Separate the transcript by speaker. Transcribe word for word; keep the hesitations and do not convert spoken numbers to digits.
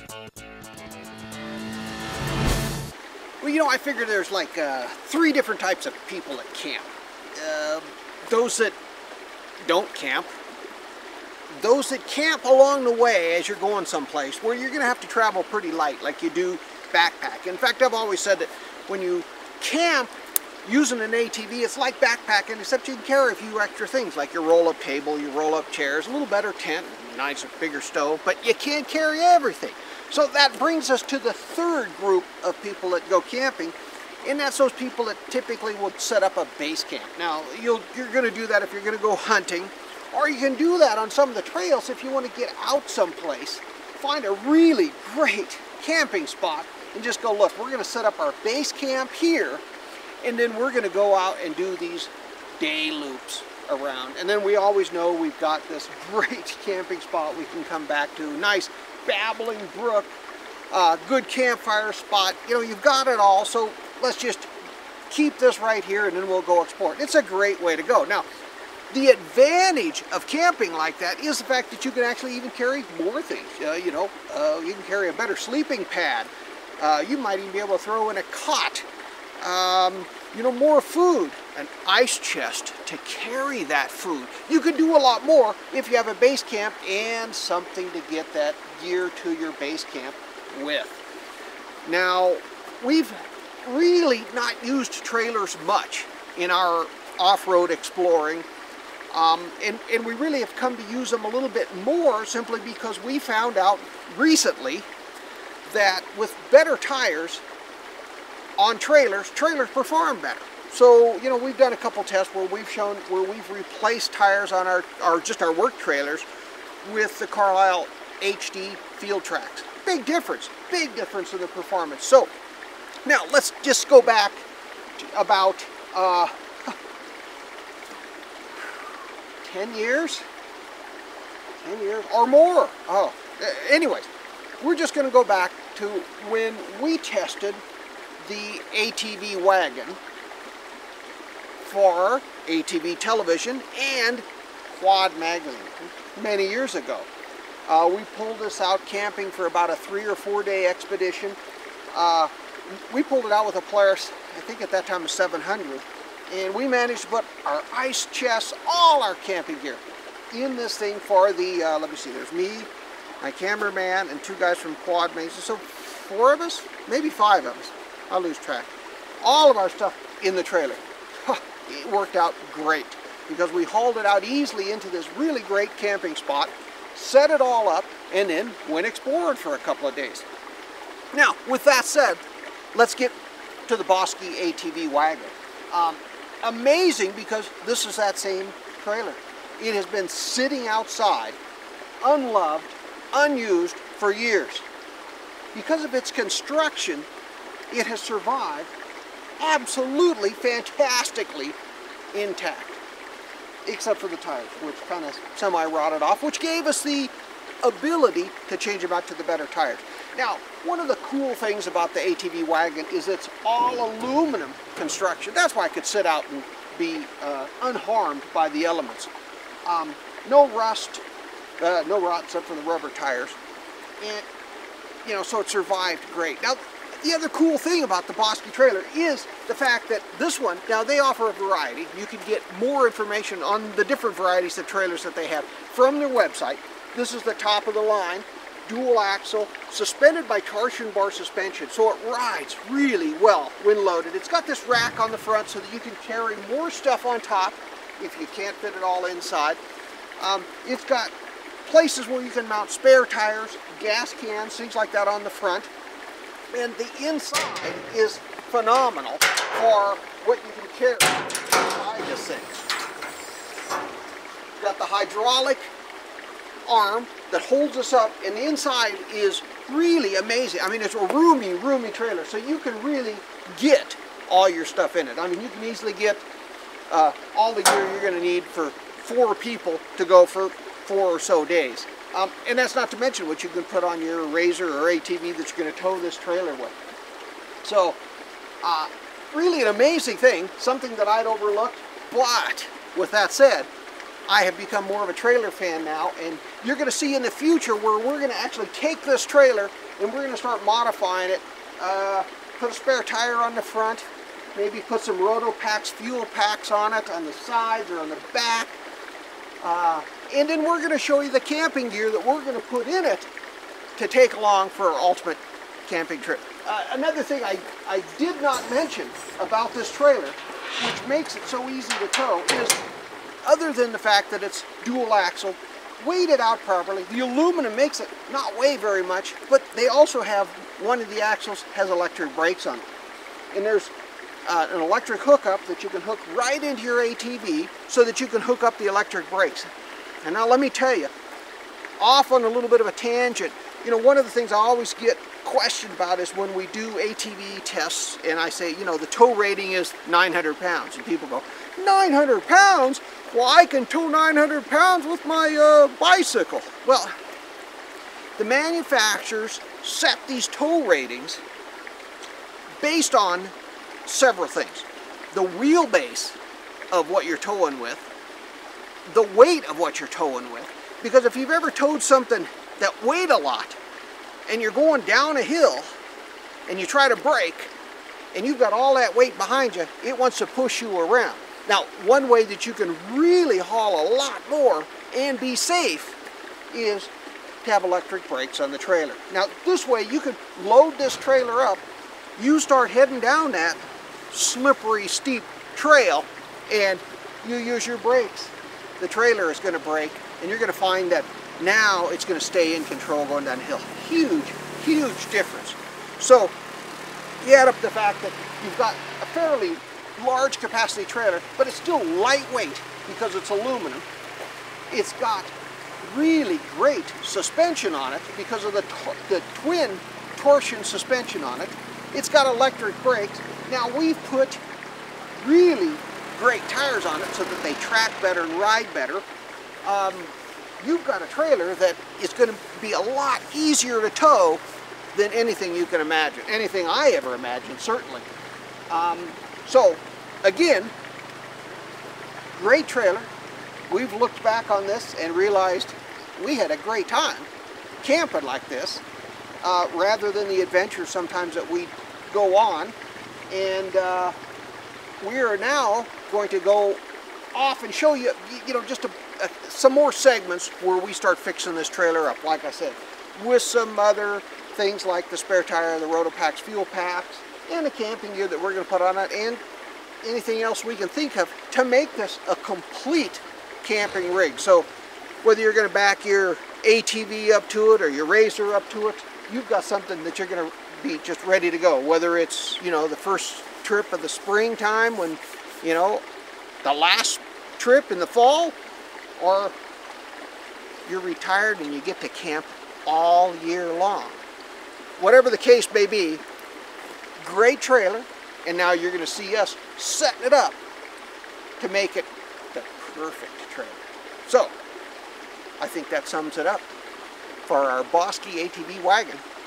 Speaker 1: Well, you know, I figure there's like uh, three different types of people that camp. Uh, those that don't camp, those that camp along the way as you're going someplace where you're going to have to travel pretty light, like you do backpack. In fact, I've always said that when you camp using an A T V, it's like backpacking, except you can carry a few extra things, like your roll-up table, your roll-up chairs, a little better tent, nicer, bigger stove, but you can't carry everything. So that brings us to the third group of people that go camping, and that's those people that typically will set up a base camp. Now, you'll, you're going to do that if you're going to go hunting, or you can do that on some of the trails if you want to get out someplace, find a really great camping spot, and just go, look, we're going to set up our base camp here, and then we're going to go out and do these day loops around. And then we always know we've got this great camping spot we can come back to, nice babbling brook, uh, good campfire spot. You know, you've got it all, so let's just keep this right here and then we'll go explore it. It's a great way to go. Now, the advantage of camping like that is the fact that you can actually even carry more things. Uh, you know, uh, you can carry a better sleeping pad. Uh, you might even be able to throw in a cot. Um, you know, more food, an ice chest to carry that food. You can do a lot more if you have a base camp and something to get that gear to your base camp with. Now, we've really not used trailers much in our off-road exploring, um, and, and we really have come to use them a little bit more simply because we found out recently that with better tires on trailers, trailers perform better. So, you know, we've done a couple tests where we've shown where we've replaced tires on our, our just our work trailers with the Carlisle H D field tracks. Big difference, big difference in the performance. So, now let's just go back to about uh, ten years, ten years or more. Oh, anyways, we're just going to go back to when we tested the A T V Wagon for A T V television and Quad magazine many years ago. Uh, we pulled this out camping for about a three or four day expedition. Uh, we pulled it out with a Polaris, I think at that time a seven hundred, and we managed to put our ice chests, all our camping gear in this thing for the, uh, let me see, there's me, my cameraman, and two guys from Quad magazine, so four of us, maybe five of us. I lose track. All of our stuff in the trailer. It worked out great because we hauled it out easily into this really great camping spot, set it all up, and then went exploring for a couple of days. Now, with that said, let's get to the Bosski A T V Wagon. Um, amazing because this is that same trailer. It has been sitting outside, unloved, unused for years. Because of its construction, it has survived absolutely fantastically intact, except for the tires, which kind of semi-rotted off, which gave us the ability to change them out to the better tires. Now, one of the cool things about the A T V Wagon is it's all aluminum construction. That's why it could sit out and be uh, unharmed by the elements. Um, no rust, uh, no rot except for the rubber tires, and you know, so it survived great. Now, the other cool thing about the Bosski trailer is the fact that this one, now they offer a variety. You can get more information on the different varieties of trailers that they have from their website. This is the top of the line, dual axle, suspended by torsion bar suspension, so it rides really well when loaded. It's got this rack on the front so that you can carry more stuff on top if you can't fit it all inside. Um, it's got places where you can mount spare tires, gas cans, things like that on the front. And the inside is phenomenal for what you can carry inside this thing. You've got the hydraulic arm that holds us up, and the inside is really amazing. I mean, it's a roomy, roomy trailer, so you can really get all your stuff in it. I mean, you can easily get uh, all the gear you're going to need for four people to go for four or so days. Um, and that's not to mention what you can put on your Razor or A T V that you're going to tow this trailer with. So, uh, really an amazing thing, something that I'd overlooked. But, with that said, I have become more of a trailer fan now, and you're going to see in the future where we're going to actually take this trailer and we're going to start modifying it. Uh, put a spare tire on the front, maybe put some roto packs, fuel packs on it on the sides or on the back. Uh, and then we're going to show you the camping gear that we're going to put in it to take along for our ultimate camping trip. Uh, another thing I, I did not mention about this trailer, which makes it so easy to tow, is other than the fact that it's dual axle, weighted out properly, the aluminum makes it not weigh very much, but they also have, one of the axles has electric brakes on it. And there's uh, an electric hookup that you can hook right into your A T V so that you can hook up the electric brakes. And now let me tell you, off on a little bit of a tangent, you know, one of the things I always get questioned about is when we do A T V tests and I say, you know, the tow rating is nine hundred pounds, and people go, nine hundred pounds? Well, I can tow nine hundred pounds with my uh, bicycle. Well, the manufacturers set these tow ratings based on several things. The wheelbase of what you're towing with, the weight of what you're towing with, because if you've ever towed something that weighed a lot and you're going down a hill and you try to brake and you've got all that weight behind you, it wants to push you around. Now, one way that you can really haul a lot more and be safe is to have electric brakes on the trailer. Now, this way you can load this trailer up, you start heading down that slippery, steep trail, and you use your brakes. The trailer is going to brake, and you're going to find that now it's going to stay in control going down the hill. Huge, huge difference. So, you add up the fact that you've got a fairly large capacity trailer, but it's still lightweight because it's aluminum. It's got really great suspension on it because of the, the twin torsion suspension on it. It's got electric brakes. Now we've put really great tires on it so that they track better and ride better. Um, you've got a trailer that is going to be a lot easier to tow than anything you can imagine. Anything I ever imagined, certainly. Um, so, again, great trailer. We've looked back on this and realized we had a great time camping like this, uh, rather than the adventures sometimes that we go on. And uh, we are now going to go off and show you, you know, just a, a, some more segments where we start fixing this trailer up, like I said, with some other things like the spare tire, the roto packs, fuel packs, and the camping gear that we're going to put on it, and anything else we can think of to make this a complete camping rig. So whether you're going to back your A T V up to it or your RZR up to it, you've got something that you're going to be just ready to go. Whether it's, you know, the first trip of the springtime, when, you know, the last trip in the fall, or you're retired and you get to camp all year long. Whatever the case may be, great trailer, and now you're going to see us setting it up to make it the perfect trailer. So, I think that sums it up for our Bosski A T V wagon.